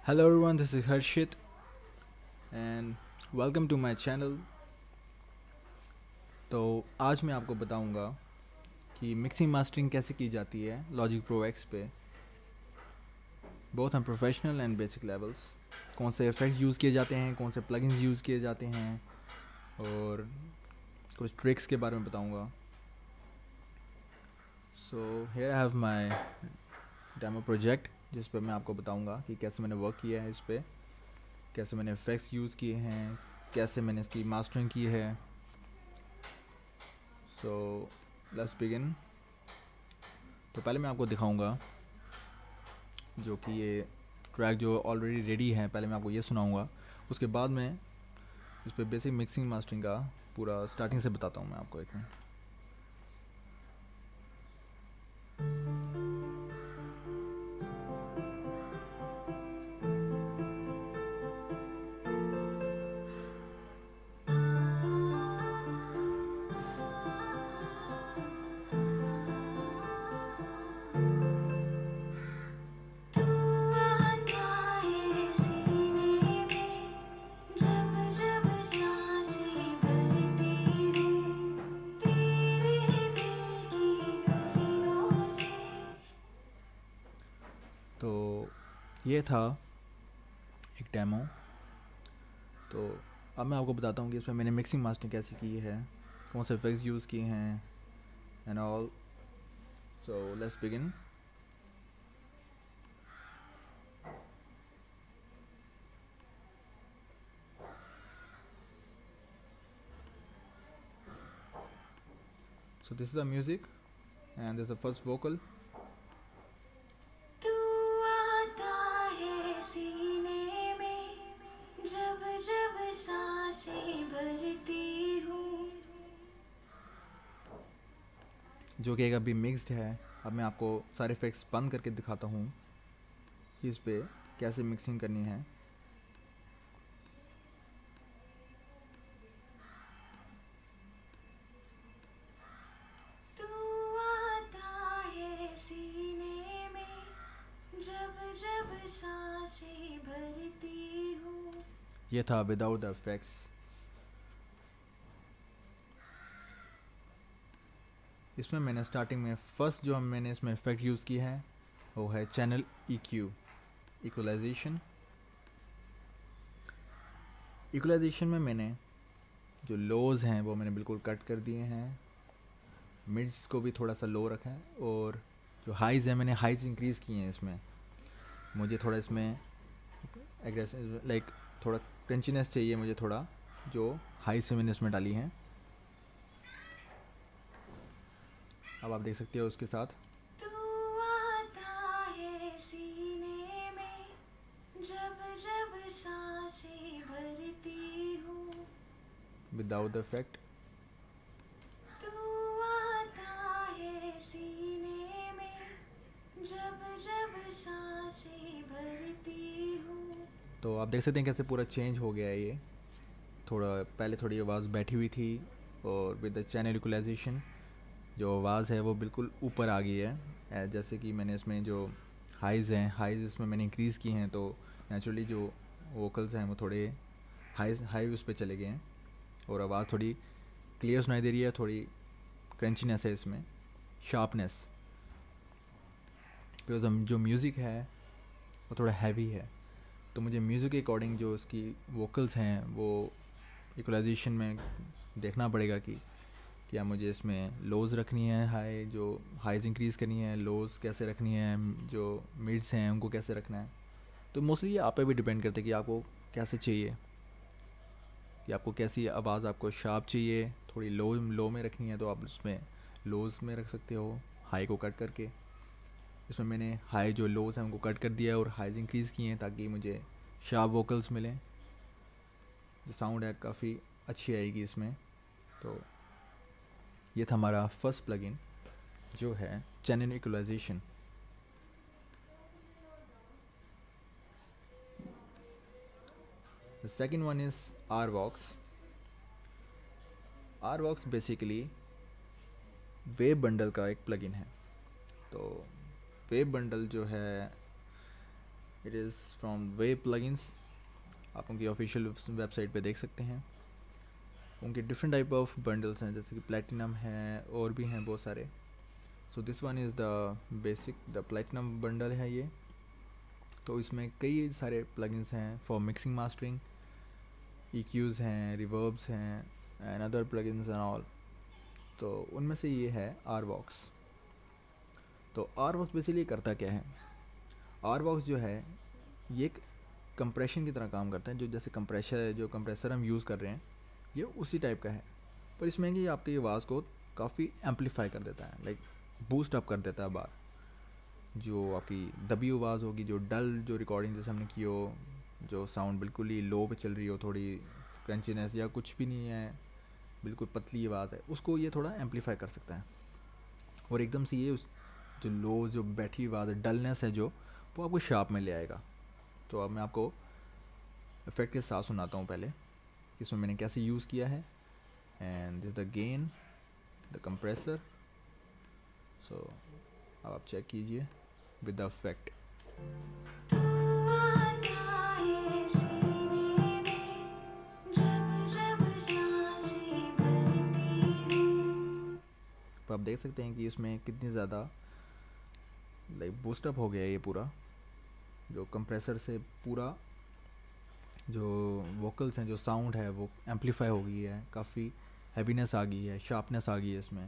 Hello everyone, this is Harshit and welcome to my channel। तो आज मैं आपको बताऊंगा कि मिक्सिंग मास्टरिंग कैसे की जाती है लॉजिक प्रो एक्स पे, both on professional and basic levels. कौन से इफ़ेक्ट्स यूज़ किए जाते हैं, कौन से प्लगइन्स यूज़ किए जाते हैं और कुछ ट्रिक्स के बारे में बताऊंगा। So here I have my demo project जिस पे मैं आपको बताऊंगा कि कैसे मैंने वर्क किया है इस पर, कैसे मैंने इफ़ेक्ट्स यूज़ किए हैं, कैसे मैंने इसकी मास्टरिंग की है। So let's begin. तो पहले मैं आपको दिखाऊंगा जो कि ये ट्रैक जो ऑलरेडी रेडी है, पहले मैं आपको ये सुनाऊंगा। उसके बाद मैं इस पर बेसिक मिक्सिंग मास्टरिंग का पूरा स्टार्टिंग से बताता हूँ मैं आपको। एक मिनट। तू आता है सीने में जब जब सांसें भरती हूँ तेरे दिल की गलियों से। तो ये था एक डेमो। तो अब मैं आपको बताता हूँ कि इसमें मैंने मिक्सिंग मास्टरिंग कैसे की है, कौन से इफेक्ट्स यूज़ किए हैं and all. So let's begin. So this is the music and this is the first vocal। तू आता है सीने में जब जब सांसें भरती हूँ। जो कि एक अभी मिक्स्ड है। अब मैं आपको सारे इफेक्ट्स बंद करके दिखाता हूँ कि इस पर कैसे मिक्सिंग करनी है। तू आता है सीने में जब जब सांसें भरती हूँ। ये था विदाउट द इफेक्ट्स। इसमें मैंने स्टार्टिंग में फर्स्ट जो मैंने इसमें इफेक्ट यूज़ की है वो है चैनल EQ, इक्वलाइजेशन। इक्वलाइजेशन में मैंने जो लोज़ हैं वो मैंने बिल्कुल कट कर दिए हैं, मिड्स को भी थोड़ा सा लो रखा है, और जो हाइज़ हैं मैंने हाइज़ इंक्रीज़ किए हैं। इसमें मुझे थोड़ा इसमें एग्रेसिव लाइक थोड़ा क्रंचीनेस चाहिए मुझे थोड़ा, जो हाई से मैंने इसमें डाली हैं। अब आप देख सकते हो उसके साथ। तू आता है सीने में जब जब सांसें भरती हूँ। Without the effect. तू आता है सीने में जब जब सांसें भरती हूँ। तो आप देख सकते हैं कैसे पूरा चेंज हो गया है ये। थोड़ा पहले थोड़ी आवाज़ बैठी हुई थी और विद द चैनल इक्वलाइजेशन जो आवाज़ है वो बिल्कुल ऊपर आ गई है। जैसे कि मैंने इसमें जो हाइज़ हैं, हाइज़ इसमें मैंने इंक्रीज़ की हैं, तो नेचुरली जो वोकल्स हैं वो थोड़े हाई उस पे चले गए हैं और आवाज़ थोड़ी क्लियर सुनाई दे रही है। थोड़ी क्रंचीनेस है इसमें, शार्पनेस। बिकॉज जो म्यूज़िक है वो थोड़ा हैवी है, तो मुझे म्यूज़िक के अकॉर्डिंग जो उसकी वोकल्स हैं वो इक्वलाइजेशन में देखना पड़ेगा कि क्या मुझे इसमें लोज़ रखनी है, हाई जो हाइज़ इंक्रीज़ करनी है, लोज़ कैसे रखनी है, जो मिड्स हैं उनको कैसे रखना है। तो मोस्टली ये आप पे भी डिपेंड करता है कि आपको कैसे चाहिए, कि आपको कैसी आवाज़, आपको शार्प चाहिए, थोड़ी लो में रखनी है तो आप उसमें लोज़ में रख सकते हो, हाई को कट करके। इसमें मैंने हाई जो लोज़ हैं उनको कट कर दिया है और हाइज़ इंक्रीज़ किए हैं ताकि मुझे शार्प वोकल्स मिलें। जो साउंड है काफ़ी अच्छी आएगी इसमें। तो ये था हमारा फर्स्ट प्लगइन जो है channel equalization. The second one is RVox. RVox basically Waves bundle का एक प्लगइन है। तो वेब बंडल जो है it is from Waves plugins. आप उनकी ऑफिशियल वेबसाइट पे देख सकते हैं। उनके डिफरेंट टाइप ऑफ बंडल्स हैं, जैसे कि प्लेटिनम है और भी हैं बहुत सारे। So this one is the basic, the platinum bundle है ये। तो इसमें कई सारे प्लगइन्स हैं फॉर मिक्सिंग मास्टरिंग, EQs हैं, रिवर्ब्स हैं and other plugins and all. तो उनमें से ये है आरवॉक्स। तो आरवॉक्स बेसिकली करता क्या है? आरवॉक्स जो है ये एक कंप्रेशन की तरह काम करता है। जो जैसे कंप्रेसर हम यूज़ कर रहे हैं ये उसी टाइप का है, पर इसमें कि आपकी आवाज़ को काफ़ी एम्पलीफाई कर देता है, लाइक बूस्ट अप कर देता है बार। जो आपकी दबी आवाज़ होगी, जो डल जो रिकॉर्डिंग जैसे हमने की हो, जो साउंड बिल्कुल ही लो पे चल रही हो, थोड़ी क्रंचीनेस या कुछ भी नहीं है, बिल्कुल पतली आवाज़ है, उसको ये थोड़ा एम्पलीफाई कर सकता है। और एकदम से ये उस जो लो जो बैठी आवाज़ है, डलनेस है जो, वो आपको शार्प में ले आएगा। तो अब मैं आपको इफेक्ट के साथ सुनाता हूँ पहले कि इसमें मैंने कैसे यूज़ किया है। And this the gain, the compressor. So अब आप चेक कीजिए विद द इफेक्ट। तू आता है सीने में जब जब सांसें भरती हूँ। तो आप देख सकते हैं कि इसमें कितनी ज़्यादा लाइक बूस्टअप हो गया है ये पूरा, जो कंप्रेसर से पूरा जो वोकल्स हैं, जो साउंड है वो एम्पलीफाई हो गई है, काफ़ी हैवीनेस आ गई है, शार्पनेस आ गई है इसमें।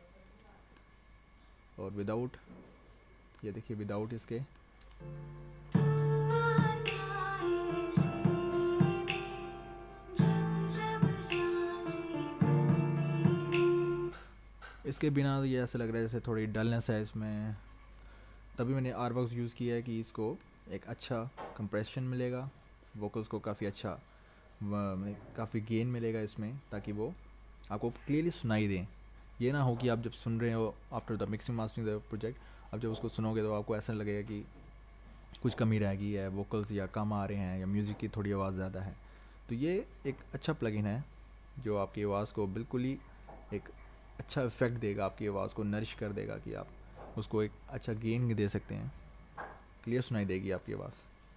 और विदाउट, ये देखिए विदाउट इसके तू आता है सीने में जब जब सांसें भरती हूँ। इसके बिना तो ये ऐसा लग रहा है जैसे थोड़ी डलनेस है इसमें। तभी मैंने आरवॉक्स यूज़ किया है कि इसको एक अच्छा कंप्रेशन मिलेगा, वोकल्स को काफ़ी अच्छा काफ़ी गेन मिलेगा इसमें, ताकि वो आपको क्लियरली सुनाई दें। ये ना हो कि आप जब सुन रहे हो after the mixing mastering the project, आप जब उसको सुनोगे तो आपको ऐसा लगेगा कि कुछ कमी रह गई है, वोकल्स या कम आ रहे हैं या म्यूज़िक की थोड़ी आवाज़ ज़्यादा है। तो ये एक अच्छा प्लगइन है जो आपकी आवाज़ को बिल्कुल ही एक अच्छा इफेक्ट देगा, आपकी आवाज़ को नरिश कर देगा कि आप उसको एक अच्छा गेन दे सकते हैं, क्लियर सुनाई देगी आपकी आवाज़।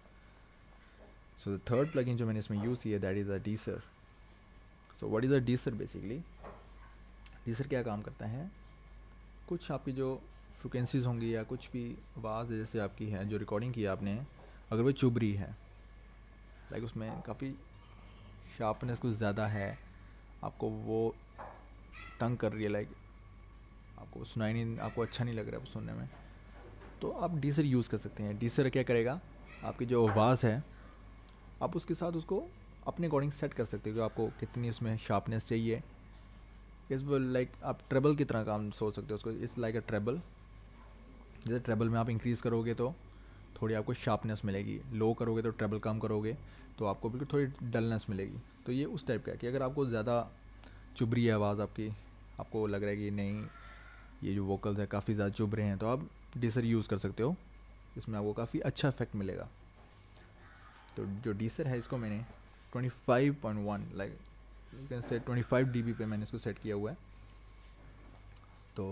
सो द थर्ड प्लगइन जो मैंने इसमें यूज़ किया that is a deesser. So what is a deesser? Basically deesser क्या काम करता है, कुछ आपकी जो फ्रिक्वेंसीज़ होंगी या कुछ भी आवाज़ जैसे आपकी है जो रिकॉर्डिंग की आपने, अगर वो चुभ रही है, लाइक उसमें काफ़ी शार्पनेस कुछ ज़्यादा है, आपको वो तंग कर रही है, लाइक आपको सुनाई नहीं, आपको अच्छा नहीं लग रहा है वो सुनने में, तो आप डीसर यूज़ कर सकते हैं। डीसर क्या करेगा, आपकी जो आवाज़ है आप उसके साथ उसको अपने अकॉर्डिंग सेट कर सकते हो कि आपको कितनी उसमें शार्पनेस चाहिए। इस लाइक आप ट्रेबल की तरह काम सोच सकते हो उसको, इट्स लाइक अ ट्रेबल। जैसे ट्रेबल में आप इंक्रीज़ करोगे तो थोड़ी आपको शार्पनेस मिलेगी, लो करोगे तो ट्रेबल कम करोगे तो आपको बिल्कुल थोड़ी डलनेस मिलेगी। तो ये उस टाइप का है कि अगर आपको ज़्यादा चुभ रही है आवाज़ आपकी, आपको लग रहा है कि नहीं ये जो वोकल्स है काफ़ी ज़्यादा चुभ रहे हैं, तो आप डीसर यूज़ कर सकते हो, इसमें आपको काफ़ी अच्छा इफेक्ट मिलेगा। तो जो डीसर है इसको मैंने 25.1 लाइक यू कैन से 25 dB पे मैंने इसको सेट किया हुआ है। तो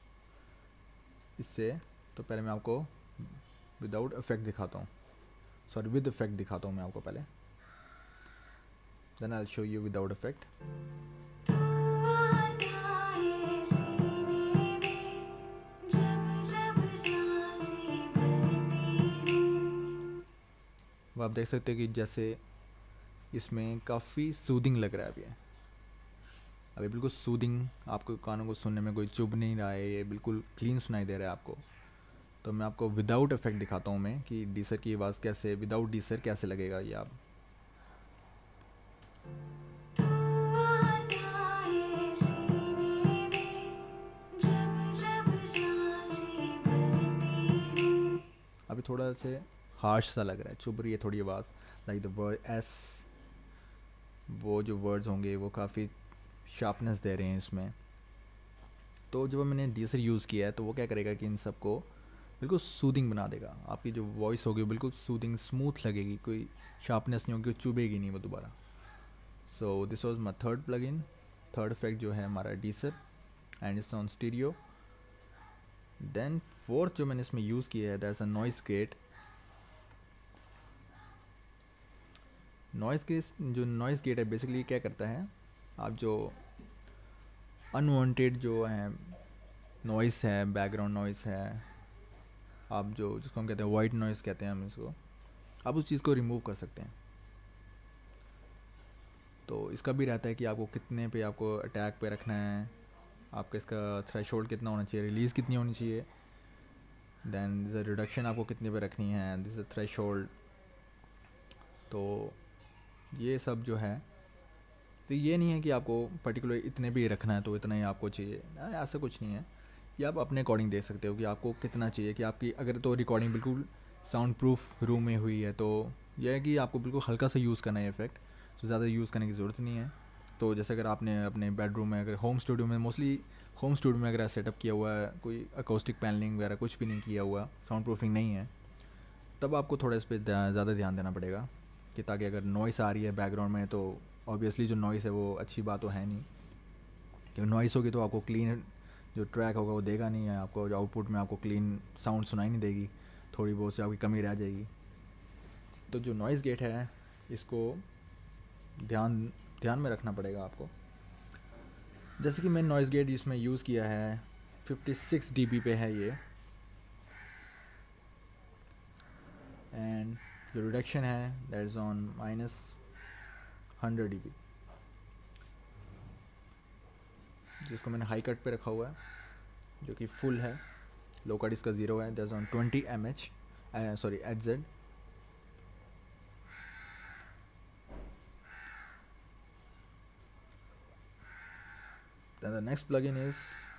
इससे तो पहले मैं आपको विदाउट इफेक्ट दिखाता हूँ, सॉरी विद इफेक्ट दिखाता हूँ मैं आपको पहले, then I will show you without effect. तू आता है सीने में जब जब सांसें भरती हूँ। वो आप देख सकते हो कि जैसे इसमें काफ़ी सूदिंग लग रहा है अभी बिल्कुल सूदिंग, आपको कानों को सुनने में कोई चुभ नहीं रहा है, ये बिल्कुल क्लीन सुनाई दे रहा है आपको। तो मैं आपको विदाउट इफेक्ट दिखाता हूँ मैं कि डीसर की आवाज़ कैसे, विदाउट डीसर कैसे लगेगा ये आप। तू आता है सीने में जब जब सांसें भरती हूँ। अभी थोड़ा से हार्श सा लग रहा है, चुभ रही है थोड़ी आवाज़, लाइक द वर्ड एस, वो जो वर्ड्स होंगे वो काफ़ी शार्पनेस दे रहे हैं इसमें। तो जब मैंने डीसर यूज़ किया है तो वो क्या करेगा कि इन सबको बिल्कुल सूदिंग बना देगा, आपकी जो वॉइस होगी बिल्कुल सूदिंग स्मूथ लगेगी, कोई शार्पनेस नहीं होगी, चुभेगी नहीं वो दोबारा। So this was my third plugin, third effect जो है हमारा deesser and it's on stereo. Then fourth जो मैंने इसमें यूज़ किया है that's a noise gate. Noise के जो नॉइज़ गेट है बेसिकली क्या करता है, आप जो अनवांटेड जो है नॉइस है, बैकग्राउंड नॉइस है, आप जो जिसको हम कहते हैं वाइट नॉइस कहते हैं हम इसको, आप उस चीज़ को रिमूव कर सकते हैं। तो इसका भी रहता है कि आपको कितने पे आपको अटैक पे रखना है, आपका इसका थ्रेशोल्ड कितना होना चाहिए, रिलीज़ कितनी होनी चाहिए, देन दिस रिडक्शन आपको कितने पे रखनी है, दिस थ्रेशोल्ड। तो ये सब जो है, तो ये नहीं है कि आपको पर्टिकुलर इतने भी रखना है तो इतना ही आपको चाहिए, ऐसा कुछ नहीं है। ये आप अपने अकॉर्डिंग देख सकते हो कि आपको कितना चाहिए, कि आपकी अगर तो रिकॉर्डिंग बिल्कुल साउंड प्रूफ रूम में हुई है तो यह है कि आपको बिल्कुल हल्का सा यूज़ करना है इफेक्ट, तो ज़्यादा यूज़ करने की ज़रूरत नहीं है। तो जैसे अगर आपने अपने बेडरूम में, अगर होम स्टूडियो में, मोस्टली होम स्टूडियो में अगर सेटअप किया हुआ है, कोई अकोस्टिक पैनलिंग वगैरह कुछ भी नहीं किया हुआ, साउंड प्रूफिंग नहीं है, तब आपको थोड़ा इस पर ज़्यादा ध्यान देना पड़ेगा कि ताकि अगर नॉइस आ रही है बैकग्राउंड में तो ऑब्वियसली जो नॉइस है वो अच्छी बात तो है नहीं, क्योंकि नॉइस होगी तो आपको क्लीन जो ट्रैक होगा वो देगा नहीं है, आपको जो आउटपुट में आपको क्लीन साउंड सुनाई नहीं देगी, थोड़ी बहुत सी आपकी कमी रह जाएगी। तो जो नॉइज़ गेट है इसको ध्यान ध्यान में रखना पड़ेगा आपको। जैसे कि मैंने नॉइज़ गेट इसमें यूज़ किया है 56 dB पे है ये, एंड जो रिडक्शन है दैट इज़ ऑन -100 dB, जिसको मैंने हाई कट पे रखा हुआ है, जो कि फुल है। लो कट इसका 0 है, that is on 20 mH, sorry HZ। Then the next plugin is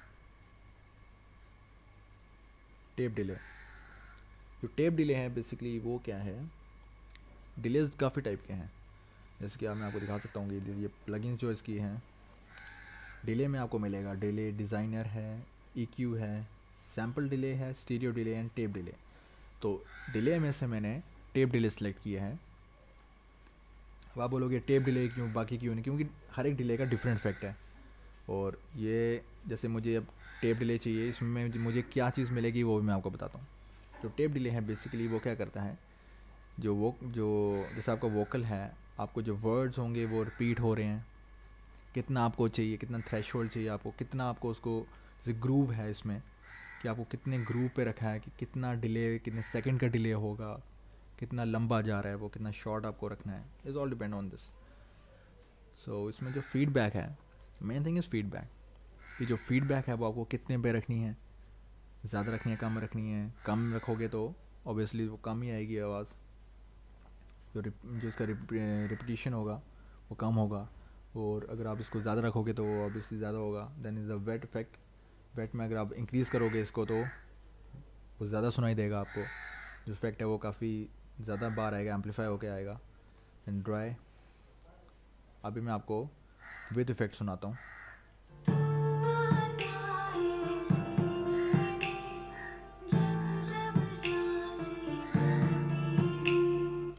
tape delay. जो टेप डिले है बेसिकली वो क्या है, डिलेज काफ़ी टाइप के हैं, जैसे कि मैं आपको दिखा सकता हूँ कि ये प्लगइन्स जो इसकी हैं, डिले में आपको मिलेगा डिले डिज़ाइनर है, EQ है, सैम्पल डिले है, stereo delay and tape delay. तो डिले में से मैंने टेप डिले सेलेक्ट किया है। अब आप बोलोगे टेप डिले क्यों, बाकी क्यों नहीं, क्योंकि हर एक डिले का डिफरेंट इफेक्ट है। और ये जैसे मुझे अब टेप डिले चाहिए, इसमें मुझे क्या चीज़ मिलेगी वो भी मैं आपको बताता हूँ। जो टेप डिले है बेसिकली वो क्या करता है, जो जैसे आपका वोकल है, आपको जो वर्ड्स होंगे वो रिपीट हो रहे हैं, कितना आपको चाहिए, कितना थ्रेशोल्ड चाहिए आपको, कितना आपको उसको, जैसे ग्रूव है इसमें कि आपको कितने ग्रूव पे रखा है, कि कितना डिले, कितने सेकंड का डिले होगा, कितना लंबा जा रहा है वो, कितना शॉर्ट आपको रखना है, is all depend on this. So इसमें जो फीडबैक है, मेन थिंग इज़ फीडबैक, कि जो फीडबैक है वो आपको कितने पे रखनी है, ज़्यादा रखनी है, कम रखनी है। कम रखोगे तो ऑब्वियसली वो कम ही आएगी आवाज़, जो इसका रिपीटिशन होगा वो कम होगा। और अगर आप इसको ज़्यादा रखोगे तो वो ऑब्वियसली ज़्यादा होगा। Then is the wet effect, wet में अगर आप इंक्रीज़ करोगे इसको तो वो ज़्यादा सुनाई देगा आपको, जो इफेक्ट है वो काफ़ी ज़्यादा बार आएगा, एम्पलीफाई होके आएगा। एंड ड्राई, अभी मैं आपको विद इफेक्ट सुनाता हूँ। तू आता है सीने में जब जब सांसें भरती हूँ।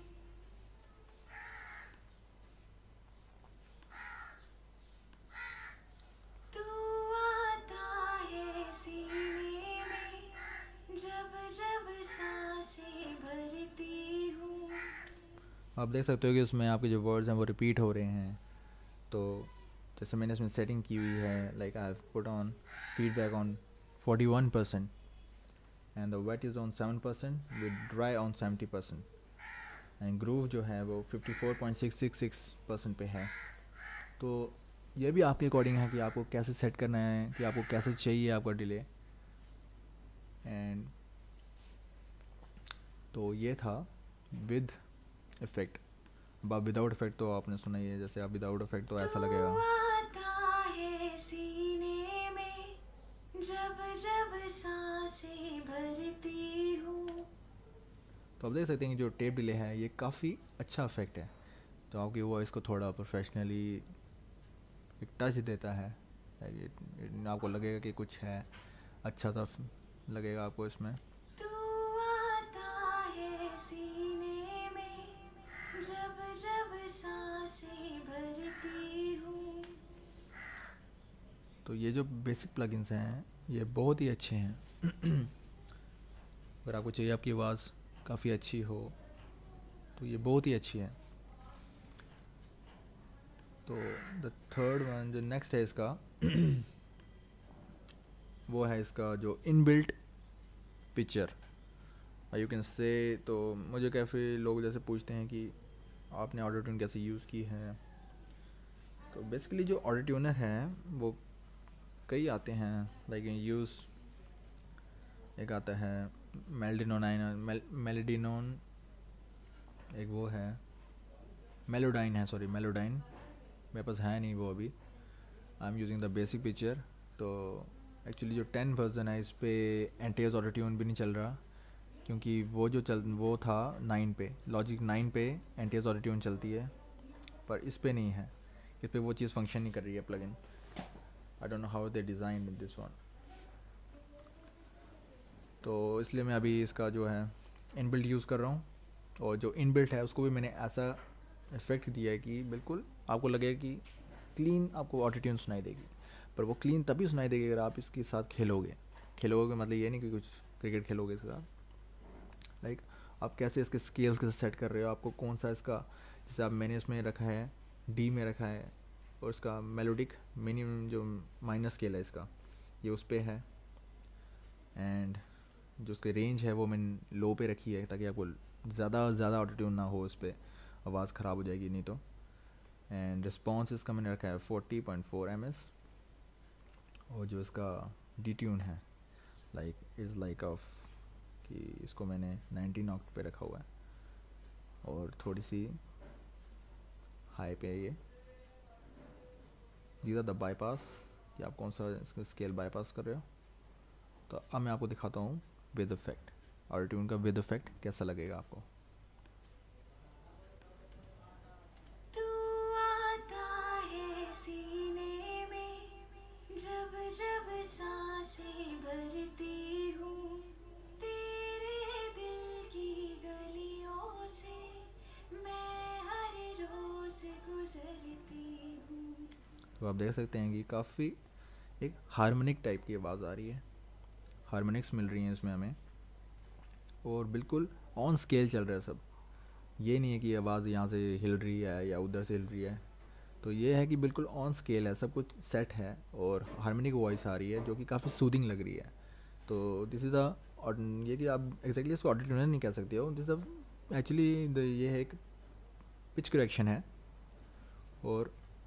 तू आता है सीने में जब जब सांसें भरती हूँ। आप देख सकते हो कि उसमें आपके जो वर्ड्स हैं वो रिपीट हो रहे हैं। तो जैसे मैंने इसमें सेटिंग की हुई है, like I have put on feedback on 41% and the wet is on 7% with dry on 70%, and groove जो है वो 54.666% पे है। तो ये भी आपके अकॉर्डिंग है कि आपको कैसे सेट करना है, कि आपको कैसे चाहिए आपका डिले। एंड तो ये था विद इफ़ेक्ट। अब आप विदाउट इफ़ेक्ट तो आपने सुना ही है, जैसे आप विदाउट इफ़ेक्ट तो ऐसा तू लगेगा। आता है सीने में जब जब सांसें भरती हूँ। तो आप देख सकते हैं कि जो टेप डिले है ये काफ़ी अच्छा इफेक्ट है, तो आपकी वॉइस को थोड़ा प्रोफेशनली एक टच देता है। आपको लगेगा कि कुछ है, अच्छा सा लगेगा आपको इसमें। तू आता है सीने में जब जब सांसें भरती हूँ। तो ये जो बेसिक प्लगइन्स हैं ये बहुत ही अच्छे हैं। अगर आपको चाहिए आपकी आवाज़ काफ़ी अच्छी हो तो ये बहुत ही अच्छी है। तो द थर्ड वन जो नेक्स्ट है इसका वो है इसका जो इनबिल्ट पिक्चर यू कैन से। तो मुझे काफ़ी लोग जैसे पूछते हैं कि आपने ऑटो ट्यून कैसे यूज़ की है। तो बेसिकली जो ऑटो ट्यूनर हैं वो कई आते हैं, लाइक यूज़ एक आता है मेलोडिनोन, एक वो है मेलोडाइन है, सॉरी मेलोडाइन, मेरे पास है नहीं वो अभी। I am using the basic picture. तो एक्चुअली जो 10 वर्जन है इस पर एंटीएस ऑटो ट्यून भी नहीं चल रहा, क्योंकि वो था 9 पे, लॉजिक 9 पे एंटीएस ऑटो ट्यून चलती है, पर इस पे नहीं है, इस पे वो चीज़ फंक्शन नहीं कर रही है plugin. I don't know how they design this one. तो इसलिए मैं अभी इसका जो है इनबिल्ट यूज़ कर रहा हूँ, और जो इनबिल्ट है उसको भी मैंने ऐसा इफेक्ट दिया है कि बिल्कुल आपको लगेगा कि क्लीन आपको ऑटो ट्यून सुनाई देगी। पर वो क्लीन तभी सुनाई देगी अगर आप इसके साथ खेलोगे मतलब ये नहीं कि कुछ क्रिकेट खेलोगे इसके साथ। लाइक आप कैसे इसके स्केल्स कैसे सेट कर रहे हो, आपको कौन सा इसका, जैसे आप मैंने इसमें रखा है डी में रखा है, और इसका मेलोडिक मिनिमम जो माइनर स्केल है इसका ये उस पर है, एंड जो उसकी रेंज है वो मैंने लो पे रखी है ताकि आपको ज़्यादा ऑटो ट्यून ना हो, उस पर आवाज़ ख़राब हो जाएगी नहीं तो। एंड रिस्पॉन्स इसका मैंने रखा है 40.4 ms, और जो इसका डी ट्यून है लाइक ऑफ कि इसको मैंने 19 ऑक्ट पे रखा हुआ है, और थोड़ी सी हाई पे है ये। दीज आर द बाईपास कि आप कौन सा इसका स्केल बाईपास कर रहे हो। तो अब मैं आपको दिखाता हूँ विद इफेक्ट, ऑटो ट्यून का विद इफेक्ट कैसा लगेगा आपको। तू आता है सीने में जब जब सांसें भरती हूँ, तेरे दिल की गलियों से मैं हर रोज गुजरती हूँ। तो आप देख सकते हैं कि काफ़ी एक हार्मोनिक टाइप की आवाज़ आ रही है, हार्मोनिक्स मिल रही हैं इसमें हमें, और बिल्कुल ऑन स्केल चल रहा है सब। ये नहीं है कि आवाज़ यहाँ से हिल रही है या उधर से हिल रही है, तो ये है कि बिल्कुल ऑन स्केल है, सब कुछ सेट है, और हार्मोनिक वॉइस आ रही है जो कि काफ़ी सूदिंग लग रही है। तो दिस इज़ द, ये कि आप एग्जैक्टली इसको ऑटो ट्यूनर नहीं कह सकते हो, दिस एक्चुअली ये है एक पिच करेक्शन है, और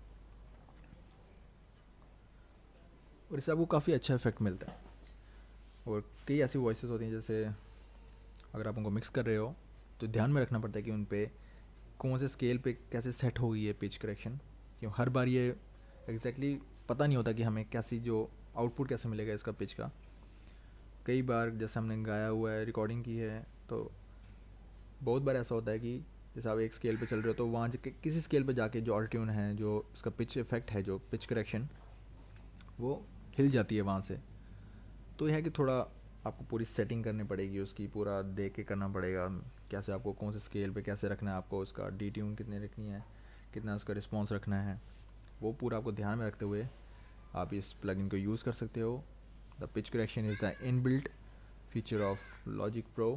इससे आपको काफ़ी अच्छा इफेक्ट मिलता है। और कई ऐसी वॉइसेस होती हैं जैसे अगर आप उनको मिक्स कर रहे हो तो ध्यान में रखना पड़ता है कि उन पे कौन से स्केल पे कैसे सेट हो गई है पिच करेक्शन, क्यों हर बार ये एग्जैक्टली पता नहीं होता कि हमें कैसी जो आउटपुट कैसे मिलेगा इसका पिच का। कई बार जैसे हमने गाया हुआ है, रिकॉर्डिंग की है, तो बहुत बार ऐसा होता है कि जैसे आप एक स्केल पे चल रहे हो तो वहाँ किसी स्केल पे जाके जो ऑटो ट्यून है, जो उसका पिच इफेक्ट है, जो पिच करेक्शन, वो हिल जाती है वहाँ से। तो यह है कि थोड़ा आपको पूरी सेटिंग करनी पड़ेगी उसकी, पूरा देख के करना पड़ेगा कैसे आपको कौन से स्केल पे कैसे रखना है, आपको उसका डी ट्यून कितनी रखनी है, कितना उसका रिस्पॉन्स रखना है, वो पूरा आपको ध्यान में रखते हुए आप इस प्लगइन को यूज़ कर सकते हो। The pitch correction is the inbuilt feature of Logic Pro,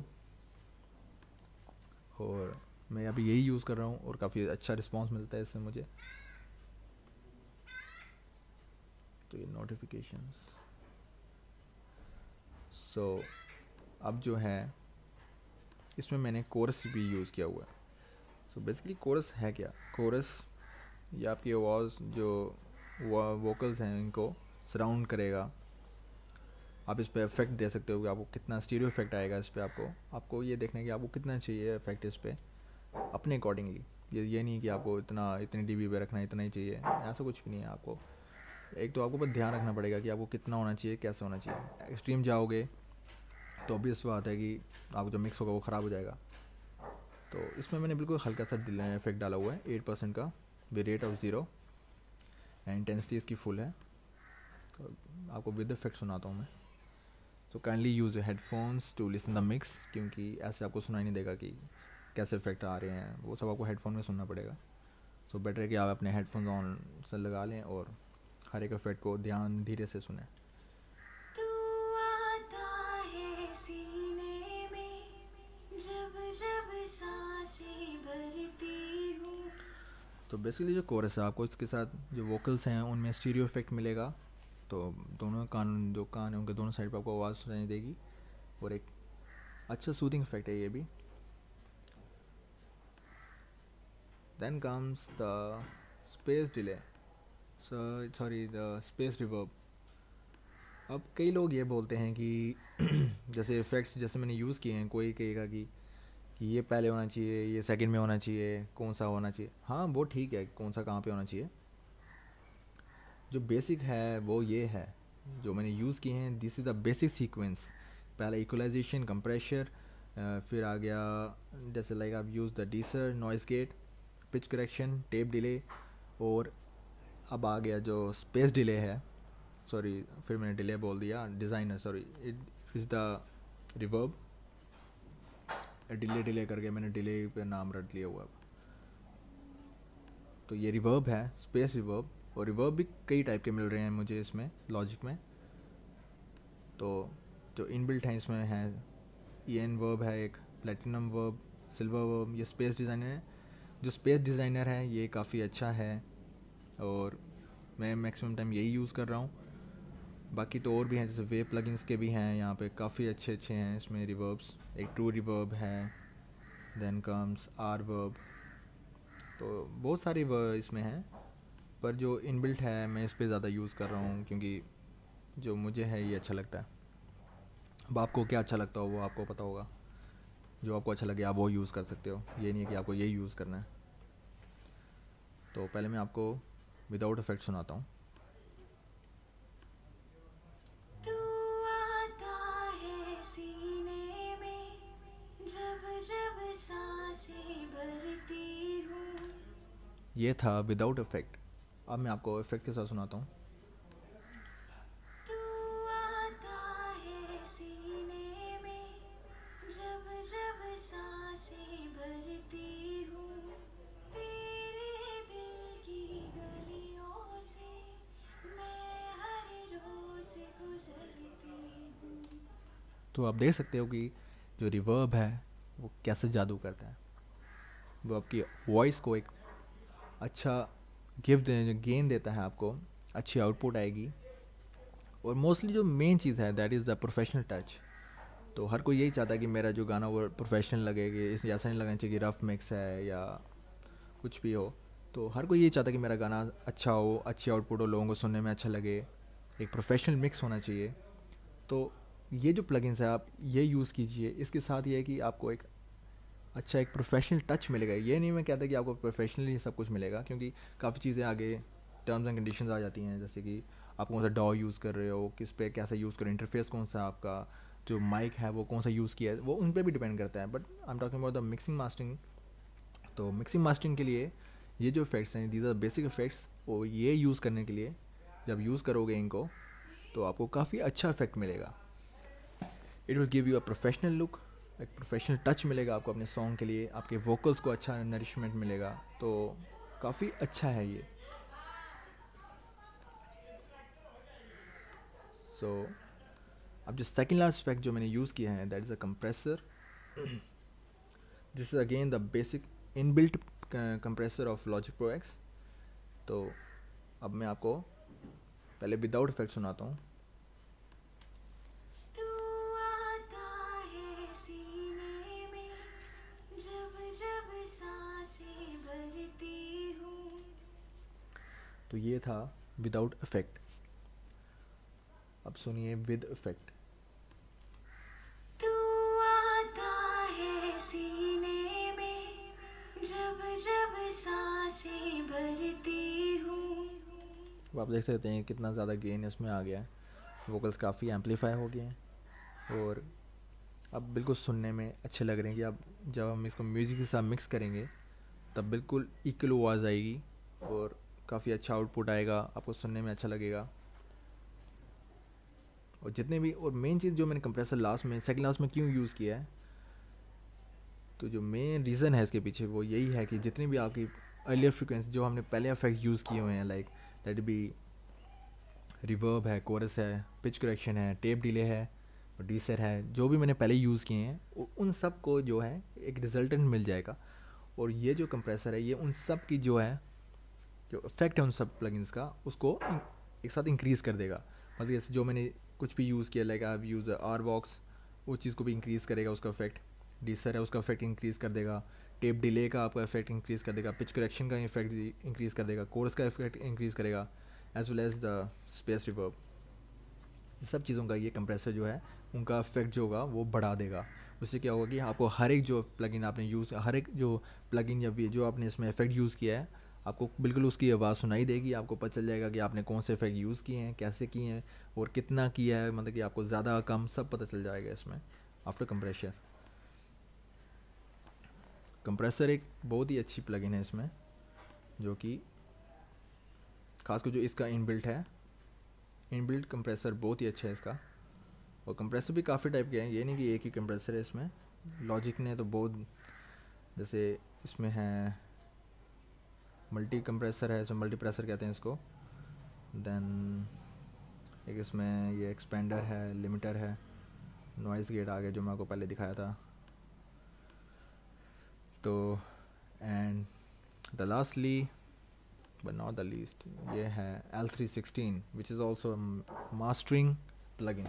और मैं अभी यही यूज़ कर रहा हूँ और काफ़ी अच्छा रिस्पॉन्स मिलता है इससे मुझे। तो ये नोटिफिकेशंस, सो अब जो है इसमें मैंने कोरस भी यूज़ किया हुआ है। सो बेसिकली कोरस है क्या, कोरस ये आपकी आवाज़ जो वोकल्स हैं इनको सराउंड करेगा। आप इस पर इफेक्ट दे सकते हो कि आपको कितना स्टीरियो इफेक्ट आएगा इस पर, आपको ये देखना है कि आपको कितना चाहिए इफेक्ट इस पर अपने अकॉर्डिंगली। ये नहीं कि आपको इतनी डीबी पे रखना है, इतना ही चाहिए, ऐसा कुछ भी नहीं है। आपको एक तो आपको बस ध्यान रखना पड़ेगा कि आपको कितना होना चाहिए, कैसे होना चाहिए। एक्सट्रीम जाओगे तो ऑब्वियस बात है कि आपको जो मिक्स होगा वो ख़राब हो जाएगा। तो इसमें मैंने बिल्कुल हल्का सा इफेक्ट डाला हुआ है 8% का, with rate of 0, and intensity इसकी फुल है। तो आपको विद इफेक्ट सुनाता हूँ मैं। तो kindly use headphones to listen the mix, क्योंकि ऐसे आपको सुनाई नहीं देगा कि कैसे इफेक्ट आ रहे हैं, वो सब आपको हेडफोन में सुनना पड़ेगा। सो बेटर है कि आप अपने हेडफोन्स ऑन से लगा लें और हर एक इफेक्ट को ध्यान धीरे से सुने। तू आता है सीने में जब जब सांसें भरती हूँ, तो बेसिकली जो कोरस है आपको इसके साथ जो वोकल्स हैं उनमें स्टीरियो इफेक्ट मिलेगा, तो दोनों जो कान है उनके दोनों साइड पर आपको आवाज़ सुनाई देगी और एक अच्छा सूदिंग इफेक्ट है ये भी। Then comes the space delay, sorry the space reverb. अब कई लोग ये बोलते हैं कि जैसे इफ़ेक्ट्स जैसे मैंने यूज़ किए हैं, कोई कहेगा कि ये पहले होना चाहिए, ये सेकंड में होना चाहिए, कौन सा होना चाहिए। हाँ वो ठीक है, कौन सा कहाँ पे होना चाहिए। जो बेसिक है वो ये है जो मैंने यूज़ किए हैं, this is the basic sequence. पहले इक्वलाइजेशन, कंप्रेशर, फिर आ गया जैसे लाइक आप use the deesser, noise gate, pitch correction, tape delay, और अब आ गया जो स्पेस डिले है, सॉरी फिर मैंने डिले बोल दिया, designer, sorry it is the reverb. Delay करके मैंने डिले पे नाम रख लिया हुआ। तो ये रिवर्ब है, स्पेस रिवर्ब। और रिवर्ब भी कई टाइप के मिल रहे हैं मुझे इसमें लॉजिक में। तो जो इनबिल्ट हैं इसमें है EN वर्ब है एक, प्लेटिनम वर्ब, सिल्वर वर्ब, ये स्पेस डिज़ाइनर है। जो स्पेस डिज़ाइनर है ये काफ़ी अच्छा है और मैं मैक्सिमम टाइम यही यूज़ कर रहा हूँ। बाकी तो और भी हैं, जैसे वेव प्लगइन्स के भी हैं यहाँ पे, काफ़ी अच्छे हैं इसमें रिवर्ब्स। एक ट्रू रिवर्ब है, देन कम्स आर वर्ब, तो बहुत सारी इसमें हैं। पर जो इनबिल्ट है मैं इस पे ज़्यादा यूज़ कर रहा हूँ क्योंकि जो मुझे है ये अच्छा लगता है। अब आपको क्या अच्छा लगता हो वो आपको पता होगा, जो आपको अच्छा लगे आप वो यूज़ कर सकते हो, ये नहीं है कि आपको यही यूज़ करना है। तो पहले मैं आपको विदाउट इफेक्ट सुनाता हूँ। तू आता है सीने में जब जब सांसें भरती हूँ। ये था विदाउट इफेक्ट। अब मैं आपको इफेक्ट के साथ सुनाता हूँ। तू आता है सीने में जब जब सांसें भरती हूँ। तेरे दिल की गलियों से मैं हर रोज गुजरती हूँ। तो आप देख सकते हो कि जो रिवर्ब है वो कैसे जादू करता है। वो आपकी वॉइस को एक अच्छा गेन देता है, आपको अच्छी आउटपुट आएगी। और मोस्टली जो मेन चीज़ है that is the professional touch. तो हर कोई यही चाहता है कि मेरा जो गाना वो प्रोफेशनल लगेगी, इस ऐसा नहीं लगना चाहिए कि रफ मिक्स है या कुछ भी हो। तो हर कोई यही चाहता है कि मेरा गाना अच्छा हो, अच्छी आउटपुट हो, लोगों को सुनने में अच्छा लगे, एक प्रोफेशनल मिक्स होना चाहिए। तो ये जो प्लगइन्स है आप ये यूज़ कीजिए। इसके साथ ये है कि आपको एक अच्छा एक प्रोफेशनल टच मिलेगा। ये नहीं मैं कहता कि आपको प्रोफेशनली सब कुछ मिलेगा, क्योंकि काफ़ी चीज़ें आगे टर्म्स एंड कंडीशंस आ जाती हैं, जैसे कि आप कौन सा डॉ यूज़ कर रहे हो, किस पे कैसा यूज़ करो, इंटरफेस कौन सा आपका, जो माइक है वो कौन सा यूज़ किया है, वो उन पर भी डिपेंड करता है। But I am talking about the mixing mastering. तो मिक्सिंग मास्टरिंग के लिए ये जो इफेक्ट्स हैं दीज आर बेसिक इफेक्ट्स, और ये यूज़ करने के लिए जब यूज़ करोगे इनको तो आपको काफ़ी अच्छा इफेक्ट मिलेगा। It will give you a professional look, एक प्रोफेशनल टच मिलेगा आपको अपने सॉन्ग के लिए, आपके वोकल्स को अच्छा नरिशमेंट मिलेगा। तो काफ़ी अच्छा है ये। सो अब जो सेकेंड लास्ट इफेक्ट जो मैंने यूज़ किया है that is a compressor. This is again the basic inbuilt compressor of Logic Pro X. तो अब मैं आपको पहले विदाउट इफेक्ट सुनाता हूँ। तू आता है सीने में जब जब सांसें भरती हूँ। तो ये था विदाउट इफेक्ट। अब सुनिए विद इफेक्ट। तू आता है सीने में जब जब सांसें भरती हूँ। अब आप देख सकते हैं कितना ज़्यादा गेन इसमें आ गया है, वोकल्स काफ़ी एम्पलीफाई हो गए हैं और अब बिल्कुल सुनने में अच्छे लग रहे हैं कि अब जब हम इसको म्यूज़िक के साथ मिक्स करेंगे तब बिल्कुल इक्वल आवाज़ आएगी और काफ़ी अच्छा आउटपुट आएगा, आपको सुनने में अच्छा लगेगा। और जितने भी, और मेन चीज़ जो मैंने कंप्रेसर लास्ट में सेकंड लास्ट में क्यों यूज़ किया है, तो जो मेन रीज़न है इसके पीछे वो यही है कि जितनी भी आपकी अर्लियर फ्रिक्वेंसी जो हमने पहले इफेक्ट्स यूज़ किए हुए हैं, लाइक दैट बी रिवर्ब है, कोरस है, पिच करेक्शन है, टेप डिले है और डीसर है, जो भी मैंने पहले यूज़ किए हैं उन सब को जो है एक रिजल्टेंट मिल जाएगा। और ये जो कंप्रेसर है ये उन सब की जो है जो इफेक्ट है उन सब प्लगइन्स का उसको एक साथ इंक्रीज़ कर देगा। मतलब जैसे जो मैंने कुछ भी यूज़ किया, like I use R box, वो चीज़ को भी इंक्रीज़ करेगा उसका इफेक्ट। डीसर है उसका इफेक्ट इंक्रीज़ कर देगा। टेप डिले का आपका इफेक्ट इंक्रीज़ कर देगा। पिच करेक्शन का इफेक्ट इंक्रीज़ कर देगा। कोर्स का इफेक्ट इंक्रीज़ करेगा, as well as the space reverb. सब चीज़ों का ये कंप्रेसर जो है उनका इफेक्ट जो होगा वो बढ़ा देगा। उससे क्या होगा कि आपको हर एक जो प्लगइन आपने यूज़, हर एक जो प्लगइन या जो आपने इसमें इफेक्ट यूज़ किया है, आपको बिल्कुल उसकी आवाज़ सुनाई देगी। आपको पता चल जाएगा कि आपने कौन से इफेक्ट यूज़ किए हैं, कैसे किए हैं और कितना किया है। मतलब कि आपको ज़्यादा कम सब पता चल जाएगा इसमें आफ्टर कंप्रेसर। कंप्रेसर एक बहुत ही अच्छी प्लगइन है इसमें, जो कि खासकर जो इसका इनबिल्ट है, इनबिल्ट कंप्रेसर बहुत ही अच्छा है इसका। और कंप्रेसर भी काफ़ी टाइप के हैं, ये नहीं कि एक ही कंप्रेसर है इसमें। लॉजिक ने तो बहुत, जैसे इसमें है मल्टी कंप्रेसर है, इसमें मल्टी प्रेसर कहते हैं इसको। देन एक इसमें ये एक्सपेंडर है, लिमिटर है, नॉइज़ गेट आ गया जो मैं आपको पहले दिखाया था। तो and the lastly but not the least, ये है L316 which is also mastering plugin.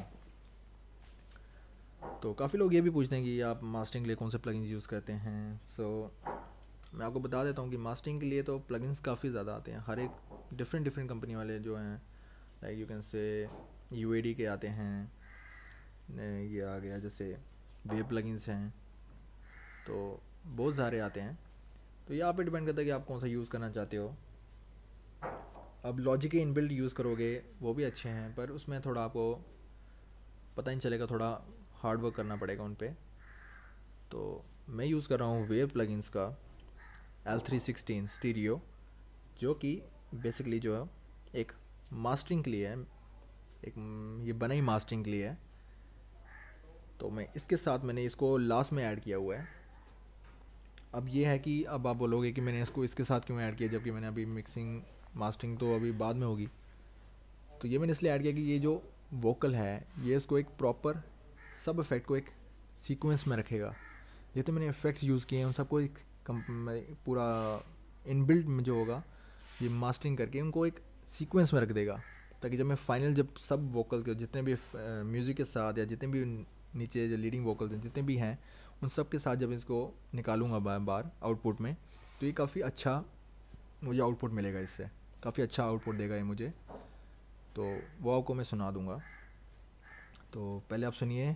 तो काफ़ी लोग ये भी पूछते हैं कि आप मास्टरिंग के लिए कौन से प्लगइन्स यूज़ करते हैं। सो मैं आपको बता देता हूँ कि मास्टरिंग के लिए तो प्लगइन्स काफ़ी ज़्यादा आते हैं। हर एक डिफरेंट कंपनी वाले जो हैं, like you can say UAD के आते हैं, ये आ गया जैसे वेब प्लगइन्स हैं, तो बहुत सारे आते हैं। तो ये आप पे डिपेंड करता है कि आप कौन सा यूज़ करना चाहते हो। अब लॉजिक के इनबिल्ट यूज़ करोगे वो भी अच्छे हैं, पर उसमें थोड़ा आपको पता नहीं चलेगा, थोड़ा हार्ड वर्क करना पड़ेगा उन पर। तो मैं यूज़ कर रहा हूँ वेव प्लगइन्स का L316 स्टीरियो, जो कि बेसिकली जो है एक मास्टरिंग के लिए है, एक ये बना ही मास्टरिंग के लिए है। तो मैं इसके साथ मैंने इसको लास्ट में ऐड किया हुआ है। अब ये है कि अब आप बोलोगे कि मैंने इसको इसके साथ क्यों ऐड किया, जबकि मैंने अभी मिक्सिंग मास्टरिंग तो अभी बाद में होगी। तो ये मैंने इसलिए ऐड किया कि ये जो वोकल है ये इसको एक प्रॉपर सब इफेक्ट को एक सीक्वेंस में रखेगा। जितने मैंने इफेक्ट्स यूज़ किए हैं उन सबको एक पूरा इनबिल्ट में जो होगा ये मास्टरिंग करके उनको एक सीक्वेंस में रख देगा, ताकि जब मैं फाइनल जब सब वोकल के जितने भी म्यूज़िक के साथ या जितने भी नीचे जो लीडिंग वोकल्स हैं जितने भी हैं उन सब के साथ जब इसको निकालूंगा बार आउटपुट में, तो ये काफ़ी अच्छा मुझे आउटपुट मिलेगा। इससे काफ़ी अच्छा आउटपुट देगा ये मुझे। तो वो आपको मैं सुना दूंगा। तो पहले आप सुनिए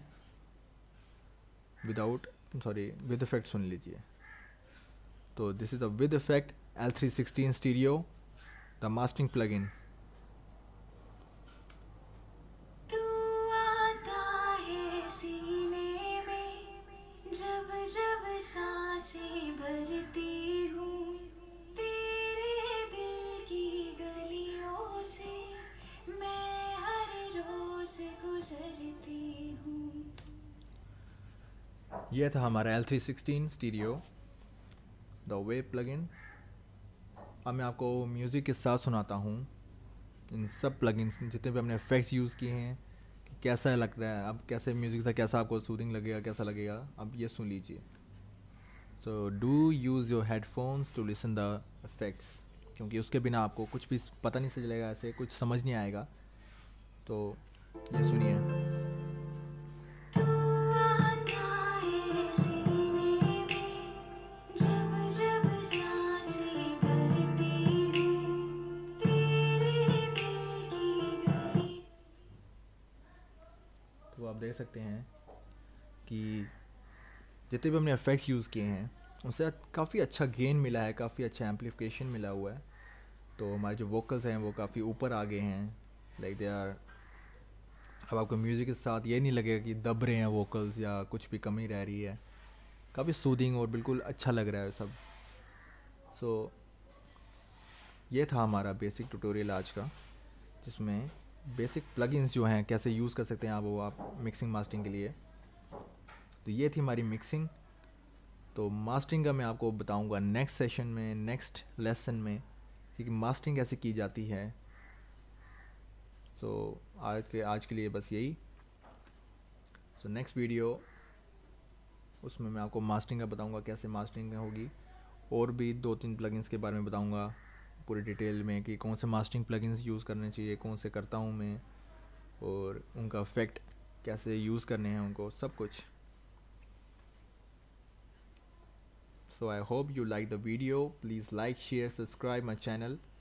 विद इफेक्ट सुन लीजिए। तो this is the with effect L316 stereo, the mastering plugin. तू आता है सीने में, जब जब सांसें भरती हूँ, तेरे दिल की गलियों से मैं हर रोज गुजरती हूँ। यह था हमारा L316 stereo the wave plugin. अब मैं आपको म्यूज़िक के साथ सुनाता हूँ इन सब प्लगइन्स जितने भी हमने इफेक्ट्स यूज़ किए हैं कि कैसा लग रहा है, अब कैसे म्यूज़िक था, कैसा आपको सूदिंग लगेगा, कैसा लगेगा, अब ये सुन लीजिए। So do use your headphones to listen the effects, क्योंकि उसके बिना आपको कुछ भी पता नहीं चलेगा, ऐसे कुछ समझ नहीं आएगा। तो ये सुनिए। तू आता है सीने में, जब जब सांसें भरती हूँ, तेरे दिल की गली। तो आप देख सकते हैं कि जितने भी हमने इफेक्ट्स यूज़ किए हैं उससे काफ़ी अच्छा गेन मिला है, काफ़ी अच्छा एम्पलीफिकेशन मिला हुआ है। तो हमारे जो वोकल्स हैं वो काफ़ी ऊपर आ गए हैं, लाइक दे आर। अब आपको म्यूज़िक के साथ ये नहीं लगेगा कि दब रहे हैं वोकल्स या कुछ भी कमी रह रही है, काफ़ी सूदिंग और बिल्कुल अच्छा लग रहा है सब। सो ये था हमारा बेसिक ट्यूटोरियल आज का, जिसमें बेसिक प्लगइन्स जो हैं कैसे यूज़ कर सकते हैं आप मिक्सिंग मास्टरिंग के लिए। तो ये थी हमारी मिक्सिंग। तो मास्टरिंग का मैं आपको बताऊंगा नेक्स्ट सेशन में, नेक्स्ट लेसन में, कि मास्टरिंग कैसे की जाती है। सो आज के लिए बस यही। सो नेक्स्ट वीडियो उसमें मैं आपको मास्टरिंग का बताऊंगा कैसे मास्टरिंग होगी, और भी 2-3 प्लगइन्स के बारे में बताऊंगा, पूरी डिटेल में कि कौन से मास्टरिंग प्लगइन्स यूज़ करने चाहिए, कौन से करता हूँ मैं, और उनका इफ़ेक्ट कैसे यूज़ करने हैं उनको, सब कुछ. So I hope you like the video. Please like, share, subscribe my channel.